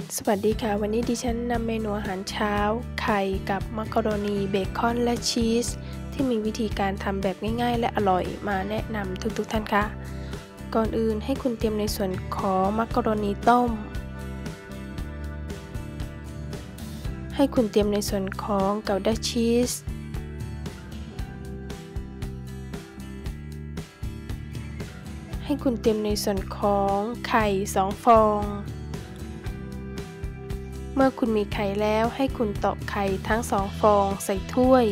สวัสดีค่ะวันนี้ดิฉันนำเมนูอาหารเช้าไข่กับมักกะโรนีเบคอนและชีสที่มีวิธีการทำแบบง่ายๆและอร่อยมาแนะนำทุกท่านค่ะก่อนอื่นให้คุณเตรียมในส่วนของมักกะโรนีต้มให้คุณเตรียมในส่วนของเกาด้าชีสให้คุณเตรียมในส่วนของไข่2ฟองเมื่อคุณมีไข่แล้วให้คุณตอกไข่ทั้ง2ฟองใส่ถ้วย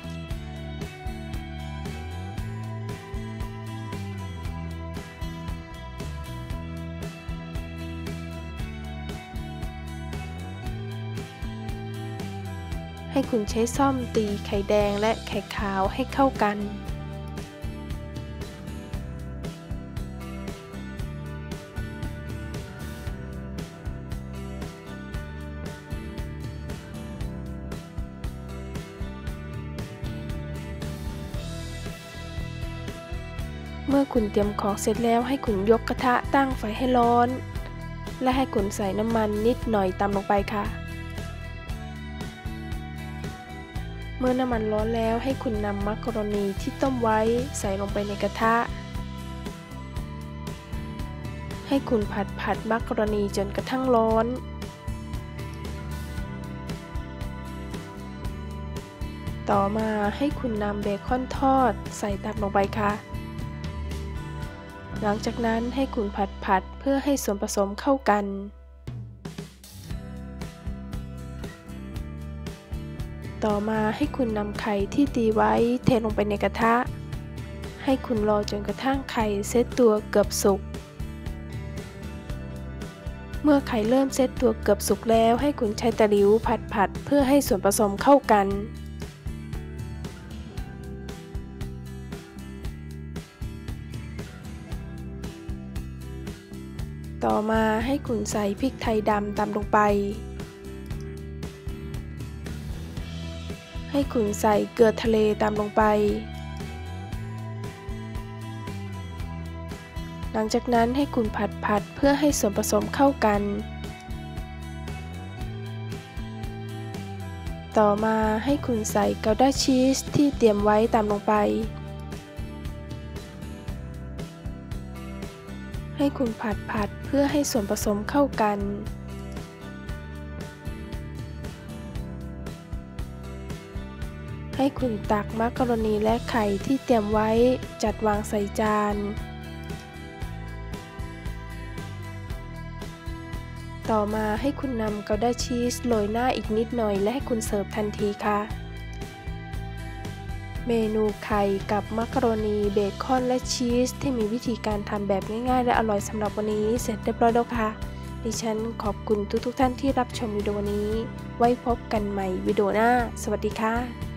ให้คุณใช้ส้อมตีไข่แดงและไข่ขาวให้เข้ากันเมื่อคุณเตรียมของเสร็จแล้วให้คุณยกกระทะตั้งไฟให้ร้อนและให้คุณใส่น้ำมันนิดหน่อยตามลงไปค่ะเมื่อน้ำมันร้อนแล้วให้คุณนำมักกะโรนีที่ต้มไว้ใส่ลงไปในกระทะให้คุณผัดมักกะโรนีจนกระทั่งร้อนต่อมาให้คุณนำเบคอนทอดใส่ตามลงไปค่ะหลังจากนั้นให้คุณผัดเพื่อให้ส่วนผสมเข้ากันต่อมาให้คุณนำไข่ที่ตีไว้เทลงไปในกระทะให้คุณรอจนกระทั่งไข่เซตตัวเกือบสุกเมื่อไข่เริ่มเซตตัวเกือบสุกแล้วให้คุณใช้ตะหลิวผัดเพื่อให้ส่วนผสมเข้ากันต่อมาให้คุณใส่พริกไทยดำตามลงไปให้คุณใส่เกลือทะเลตามลงไปหลังจากนั้นให้คุณผัดเพื่อให้ส่วนผสมเข้ากันต่อมาให้คุณใส่เกาด้าชีสที่เตรียมไว้ตามลงไปให้คุณผัดเพื่อให้ส่วนผสมเข้ากันให้คุณตักมักกะโรนีและไข่ที่เตรียมไว้จัดวางใส่จานต่อมาให้คุณนำเกาด้าชีสโรยหน้าอีกนิดหน่อยและให้คุณเสิร์ฟทันทีค่ะเมนูไข่กับมักกะโรนีเบคอนและชีสที่มีวิธีการทำแบบง่ายๆและอร่อยสำหรับวันนี้เสร็จเรียบร้อยแล้วค่ะดิฉันขอบคุณทุกท่านที่รับชมวิดีโอนี้ไว้พบกันใหม่วิดีโอหน้าสวัสดีค่ะ